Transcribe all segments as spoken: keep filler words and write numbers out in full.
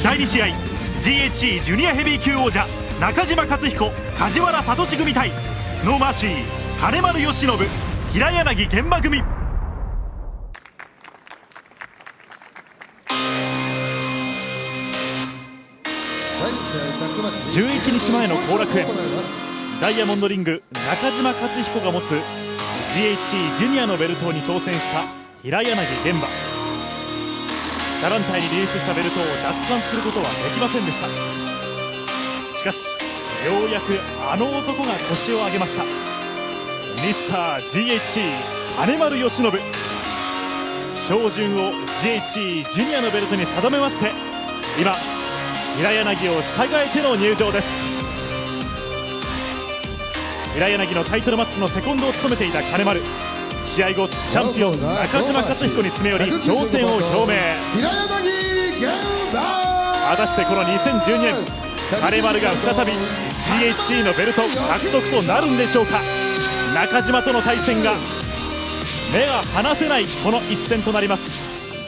だいに試合 ジーエイチシー ジュニアヘビー級王者中島克彦梶原聡組対ノーマーシー金丸義信平柳玄馬組。じゅういちにちまえの後楽園、ダイヤモンドリング中島克彦が持つ ジーエイチシー ジュニアのベルトに挑戦した平柳玄馬。他団体にリリースしたベルトを奪還することはできませんでした。しかしようやくあの男が腰を上げました。ミスター ジーエイチシー 金丸義信、照準を ジーエイチシー ジュニアのベルトに定めまして、今平柳を従えての入場です。平柳のタイトルマッチのセコンドを務めていた金丸、試合後チャンピオン中島克彦に詰め寄り挑戦を表明。果たしてこのにせんじゅうにねん、金丸が再び ジーエイチシー のベルト獲得となるんでしょうか。中島との対戦が目が離せないこの一戦となります。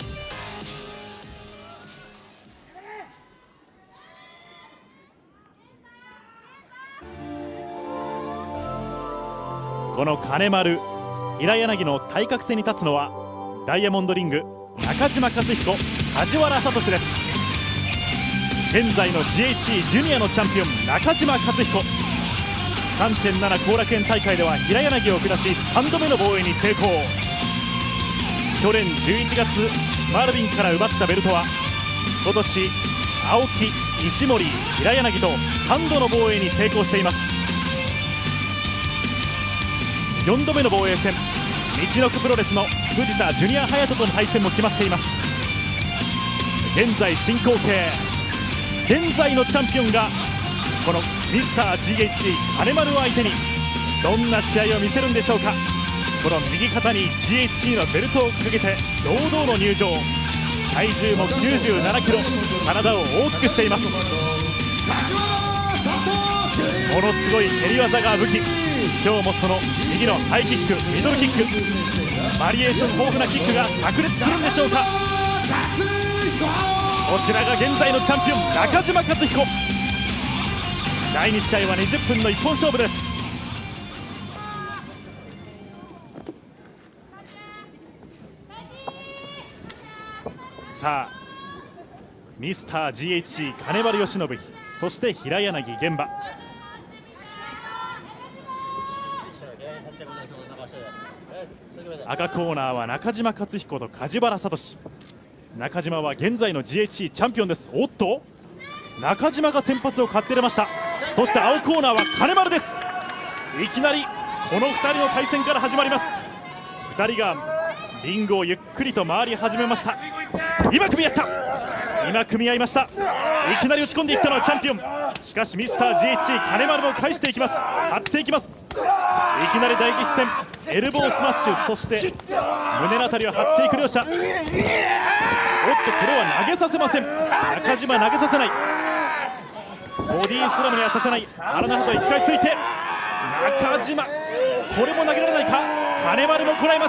この金丸平柳の対角線に立つのはダイヤモンドリング中島克彦梶原聡です。現在の ジーエイチシー ジュニアのチャンピオン中島克彦、 さんてんなな 後楽園大会では平柳を下しさんどめの防衛に成功。去年じゅういちがつマルビンから奪ったベルトは今年青木、石森、平柳とさんどの防衛に成功しています。よんどめの防衛戦、陸奥プロレスの藤田ジュニア隼人との対戦も決まっています。現在進行形、現在のチャンピオンがこのミスター ジーエイチシー 金丸を相手にどんな試合を見せるんでしょうか。この右肩に ジーエイチシー のベルトを掲げて堂々の入場、体重もきゅうじゅうななキロ、体を大きくしています。ものすごい蹴り技が武器。今日もその右のハイキック、ミドルキック、バリエーション豊富なキックが炸裂するんでしょうか。こちらが現在のチャンピオン中島克彦。だいに試合はにじゅっぷんの一本勝負です。さあミスター ジーエイチシー 金丸義信、そして平柳玄馬。赤コーナーは中島克彦と梶原聡。中島は現在の ジーエイチシー チャンピオンです。おっと中島が先発を買って出ました。そして青コーナーは金丸です。いきなりこのふたりの対戦から始まります。ふたりがリングをゆっくりと回り始めました。今組み合った、今組み合いました。いきなり打ち込んでいったのはチャンピオン。しかしミスター ジーエイチシー 金丸も返していきます。張っていきます。いきなり大激戦、エルボースマッシュ、そして胸のあたりを張っていく両者。おっとこれは投げさせません。中島投げさせない、ボディースラムにはさせない。腹の旗いっかいついて中島、これも投げられないか。金丸もこらえます。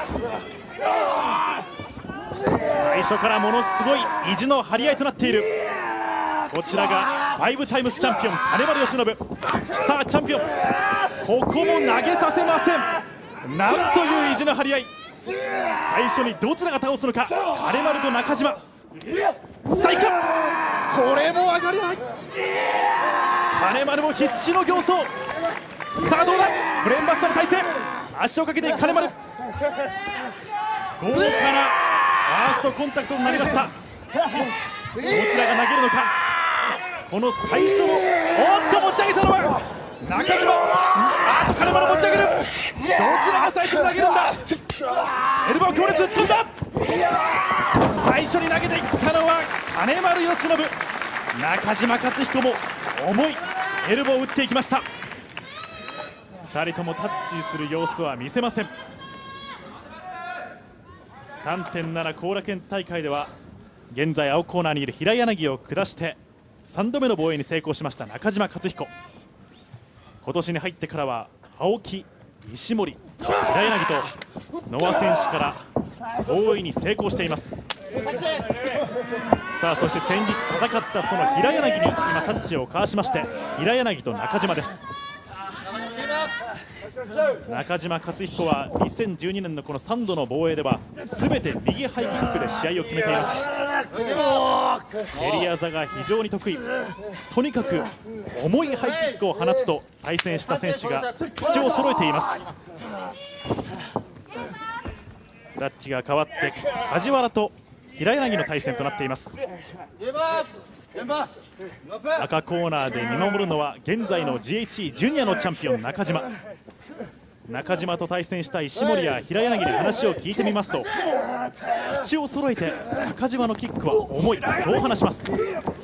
最初からものすごい意地の張り合いとなっている。こちらがファイブタイムスチャンピオン金丸義信。さあチャンピオン、ここも投げさせません。なんという意地の張り合い。最初にどちらが倒すのか。金丸と中島、さあいく、これも上がりない。金丸も必死の形相。さあどうだ、ブレーンバスターの体勢、足をかけていく金丸。豪華なファーストコンタクトになりました。どちらが投げるのか。この最初の、おっと持ち上げたのは中島。あっと金丸持ち上げる。どちらが最初に投げるんだ。エルボー強烈打ち込んだ。最初に投げていったのは金丸義信。中島克彦も重いエルボーを打っていきました。ふたりともタッチする様子は見せません。 さんてんなな 後楽園大会では現在青コーナーにいる平柳を下してさんどめの防衛に成功しました中島克彦。今年に入ってからは青木、石森、平柳とノア選手から防衛に成功しています。 さあそして先日戦ったその平柳に今タッチを交わしまして、平柳と中島です。中島克彦はにせんじゅうにねんのこのさんどの防衛では全て右ハイキックで試合を決めています。蹴り技が非常に得意、とにかく重いハイキックを放つと対戦した選手が口を揃えています。タッチが変わって梶原と平柳の対戦となっています。赤コーナーで見守るのは現在の ジーエイチシー ジュニアのチャンピオン中島。中島と対戦した石森や平柳に話を聞いてみますと、口を揃えて中島のキックは重い、そう話します。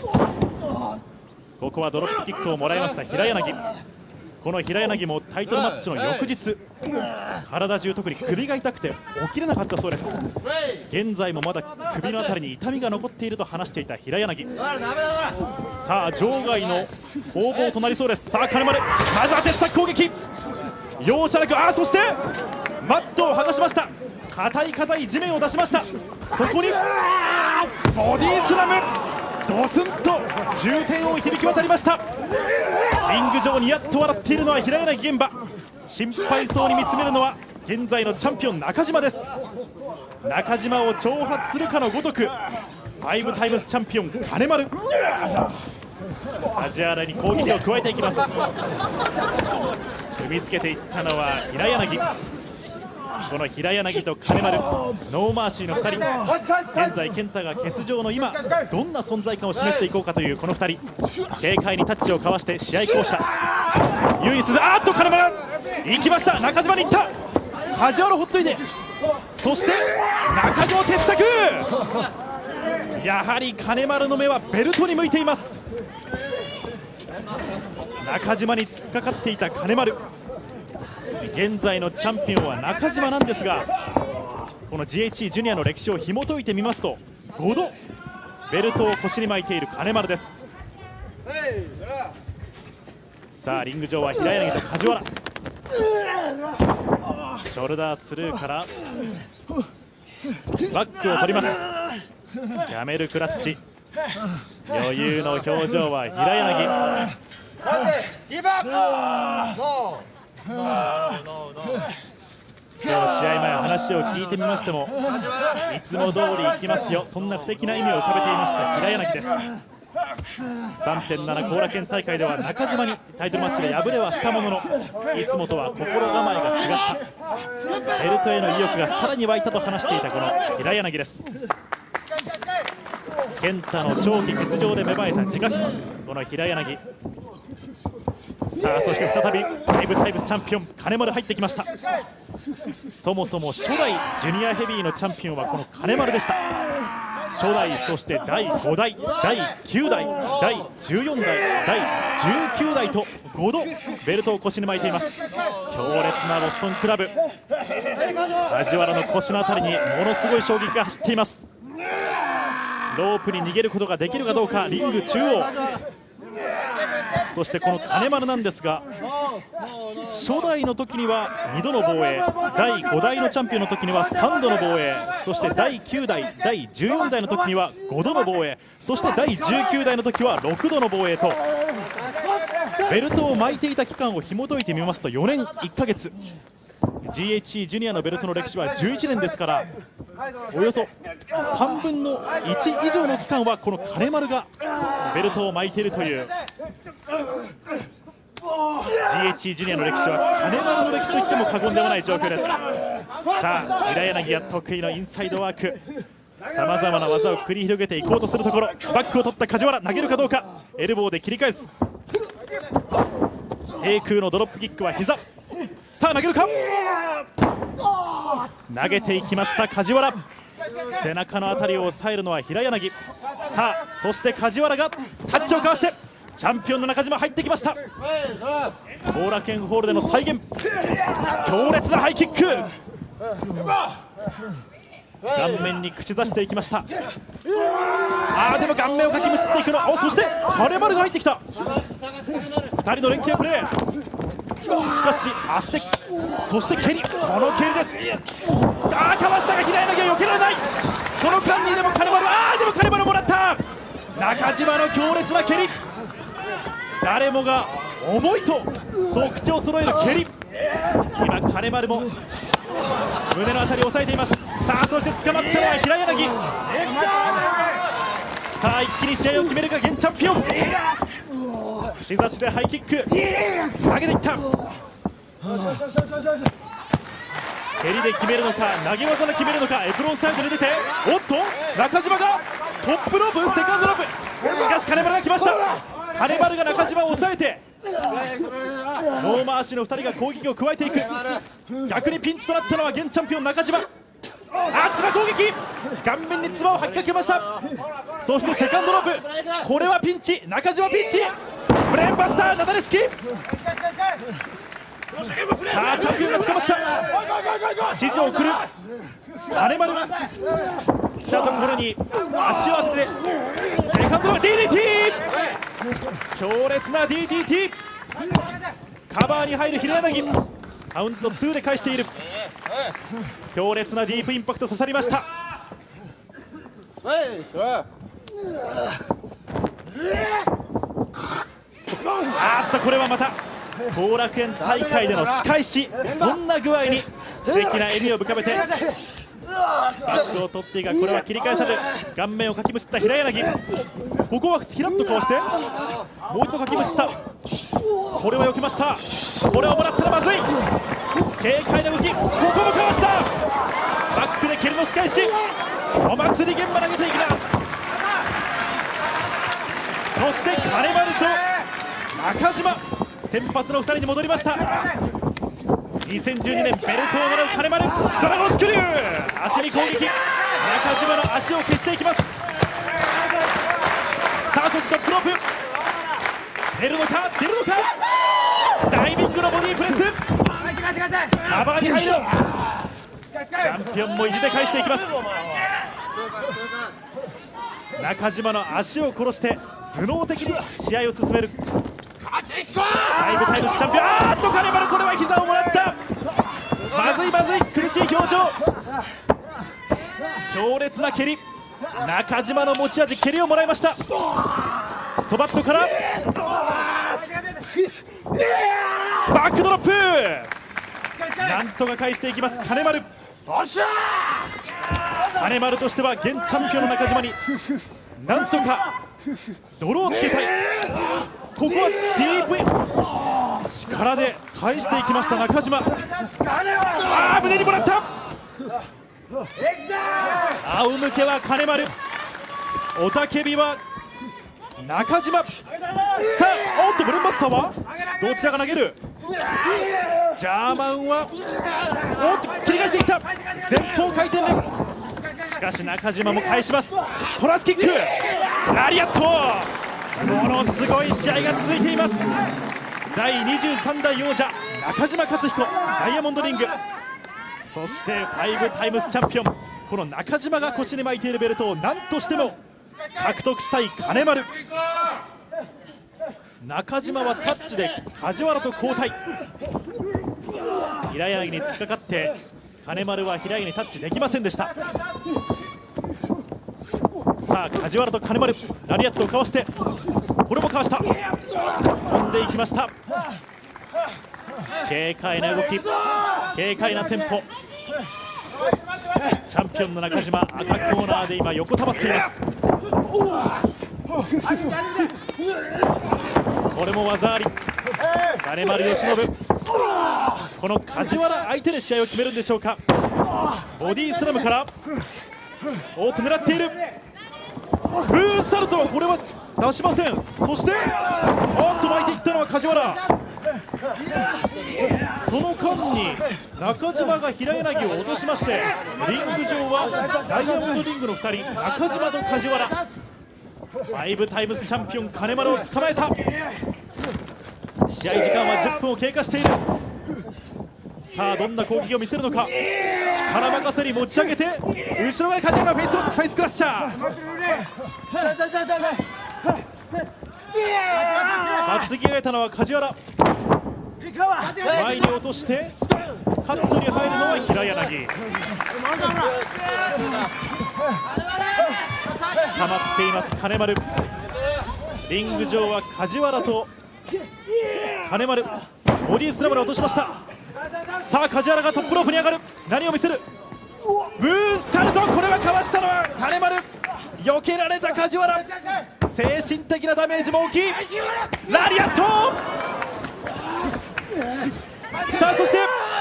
ここはドロップキックをもらいました平柳。この平柳もタイトルマッチの翌日、体中特に首が痛くて起きれなかったそうです。現在もまだ首の辺りに痛みが残っていると話していた平柳。さあ場外の攻防となりそうです。さあ金丸、まずは鉄柵攻撃、容赦なく、あーそしてマットを剥がしました。硬い硬い地面を出しました。そこにボディースラム、ドスンと重点を響き渡りました。リング上にやっと笑っているのは平柳玄馬、心配そうに見つめるのは現在のチャンピオン中島です。中島を挑発するかのごとくファイブタイムスチャンピオン金丸、梶原に攻撃を加えていきます。踏みつけていったのは平柳。この平柳と金丸、ノーマーシーのふたり、現在健太が欠場の今どんな存在感を示していこうかというこのふたり、軽快にタッチを交わして試合巧者優位にする。あーっと金丸行きました。中島に行った。梶原ほっといて、そして中島鉄柵、やはり金丸の目はベルトに向いています。中島に突っかかっていた金丸、現在のチャンピオンは中島なんですが、この ジーエイチシー ジュニアの歴史を紐解いてみますとごどベルトを腰に巻いている金丸です。さあリング上は平柳と梶原、ショルダースルーからバックを取ります。キャメルクラッチ、余裕の表情は平柳。今日試合前話を聞いてみましても、いつも通り行きますよ、そんな不敵な意味を浮かべていました平柳です。 さんてんなな 後楽園大会では中島にタイトルマッチで敗れはしたものの、いつもとは心構えが違った、ベルトへの意欲がさらに湧いたと話していたこの平柳です。健太の長期欠場で芽生えた自覚、この平柳。さあそして再びファイブタイムスチャンピオン金丸入ってきました。そもそも初代ジュニアヘビーのチャンピオンはこの金丸でした。初代、そしてだいごだい、だいきゅうだい、だいじゅうよんだい、だいじゅうきゅうだいとごどベルトを腰に巻いています。強烈なボストンクラブ、梶原の腰の辺りにものすごい衝撃が走っています。ロープに逃げることができるかどうか、リング中央。そしてこの金丸なんですが、初代の時にはにどの防衛、だいごだいのチャンピオンの時にはさんどの防衛、そしてだいきゅうだい、だいじゅうよんだいの時にはごどの防衛、そしてだいじゅうきゅうだいの時はろくどの防衛と、ベルトを巻いていた期間を紐解いてみますとよねんいっかげつ、 ジーエイチシー ジュニアのベルトの歴史はじゅういちねんですから、およそさんぶんのいち以上の期間はこの金丸がベルトを巻いているという、 ジーエイチシー ジュニアの歴史は金丸の歴史といっても過言ではない状況です。さあ平柳が得意のインサイドワーク、さまざまな技を繰り広げていこうとするところ、バックを取った梶原、投げるかどうか、エルボーで切り返す。平空のドロップキックは膝。さあ投げるか、投げていきました梶原。背中の辺りを押さえるのは平柳。さあそして梶原がタッチをかわしてチャンピオンの中島入ってきました。後楽園ホールでの再現、強烈なハイキック、顔面に口出していきました。あーでも顔面をかきむしっていくの、おそして金丸が入ってきた。ふたりの連携プレー、しかし足で、そして蹴り、この蹴りです。あーかわしたが平柳は避けられない。その間にでも金丸、あーでも金丸もらった。 中島の強烈な蹴り、誰もが重いとそう口を揃える蹴り。今金丸も胸のあたりを押さえています。さあそして捕まったのは平柳。さあ一気に試合を決めるか現チャンピオン。串刺しでハイキック投げていった。蹴りで決めるのか投げ技で決めるのか。エプロンサイドに出て、おっと中島がトップロープセカンドロープ。しかし金丸が来ました。金丸が中島を抑えてノーマーシのふたりが攻撃を加えていく。逆にピンチとなったのは現チャンピオン中島。あ、つば攻撃、顔面につばを吐きかけました。そしてセカンドロープ、これはピンチ。中島ピンチ、ブレーンバスターなだれ式。さあチャンピオンが捕まった。指示を送る金丸。来たところに足を当ててセカンドロープ ディーディーティー、 強烈な ディーディーティー。 カバーに入る平柳、カウントにで返している。強烈なディープインパクト刺さりました。あっとこれはまた後楽園大会での仕返し、そんな具合に素敵な笑みを浮かべてバックを取っていが、これは切り返される。顔面をかきむしった平柳、ここはひらっとかわしてもう一度かきむしった。これは避けました。これをもらったらまずい。軽快な動き、ここもかわした。バックで蹴りの仕返し、お祭り現場投げていきます。そして金丸と中島、先発のふたりに戻りました。にせんじゅうにねんベルトを狙う金丸、ドラゴンスクリュー、足に攻撃、中島の足を消していきます。さあそしてトップロープ、出るのか出るのか、ダイビングのボディープレス、カバーに入る。チャンピオンも意地で返していきます。中島の足を殺して頭脳的に試合を進めるファイブタイムスチャンピオン。あーっと金丸、これは膝をもらった。まずいまずい、苦しい表情。強烈な蹴り、中島の持ち味蹴りをもらいました。ソバットからバックドロップ、なんとか返していきます金丸。金丸としては現チャンピオンの中島になんとか泥をつけたい。ここはディープイン、力で返していきました中島。ああ胸にもらった。仰向けは金丸、雄たけびは中島。さあおっとブレンバスターはどちらが投げる。ジャーマンはおっと切り返していった。前方回転で、しかし中島も返します。トラスキック、ラリアット、ものすごい試合が続いています。だいにじゅうさんだい王者中島克彦、ダイヤモンドリング、そしてファイブタイムスチャンピオン、この中島が腰に巻いているベルトを何としても獲得したい金丸。中島はタッチで梶原と交代。平柳に突っかかって金丸は平柳にタッチできませんでした。さあ梶原と金丸、ラリアットをかわして、これもかわした、飛んでいきました。軽快な動き、軽快なテンポ。チャンピオンの中島、赤コーナーで今横たわっています。これも技あり。金丸義信、この梶原相手で試合を決めるんでしょうか。ボディスラムからおっと狙っている。ブースタルトはこれは出しません。そしておっと巻いていったのは梶原。その間に中島が平柳を落としまして、リング上はダイヤモンドリングのふたり、中島と梶原。ファイブタイムスチャンピオン金丸を捕まえた。試合時間はじゅっぷんを経過している。さあどんな攻撃を見せるのか。力任せに持ち上げて、後ろ側に梶原のフェイスロック、フェイスクラッシャー。担ぎ上げたのは梶原。前に落としてカットに入るのは平柳。 捕まっています金丸。リング上は梶原と金丸。ボディスラムで落としました。さあ梶原がトップロープに上がる。何を見せる。ムーンサルト。これはかわしたのは金丸。避けられた梶原。精神的なダメージも大きい。ラリアット。さあそして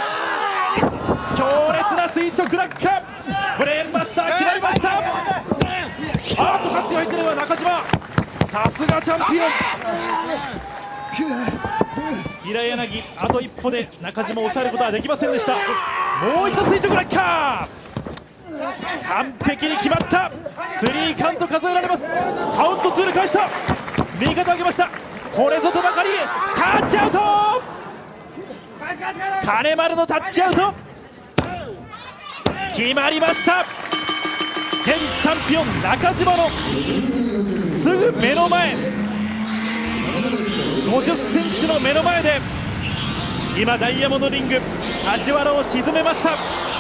強烈な垂直落下。ブレーンバスター決まりました。あーっと勝って入ってるのは中島。さすがチャンピオン。平柳あと一歩で中島を抑えることはできませんでした。もう一度垂直落下。完璧に決まった。スリーカウント数えられます。カウントツーで返した。右肩を上げました。これぞとばかりタッチアウト。金丸のタッチアウト決まりました。現チャンピオン中島のすぐ目の前、ごじゅっセンチの目の前で今ダイヤモンドリング梶原を沈めました。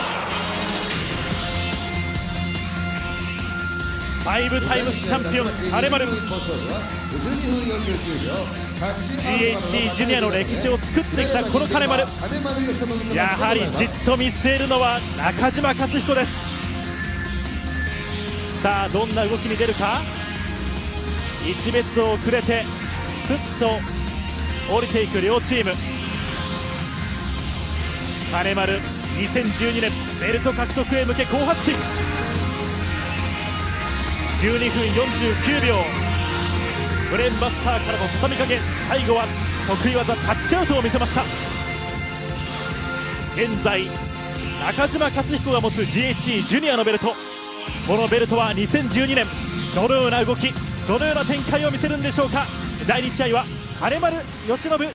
ファイブタイムスチャンピオン金丸、 ジーエイチシー ジュニアの歴史を作ってきたこの金丸、やはりじっと見据えるのは中島克彦です。さあどんな動きに出るか。一別をくれてスッと降りていく両チーム。金丸にせんじゅうにねんベルト獲得へ向け好発進。じゅうにふんよんじゅうきゅうびょう、ブレーンバスターからの畳みかけ、最後は得意技タッチアウトを見せました。現在中島克彦が持つ ジーエイチシー ジュニアのベルト。このベルトはにせんじゅうにねんどのような動き、どのような展開を見せるんでしょうか。だいに試合は金丸義信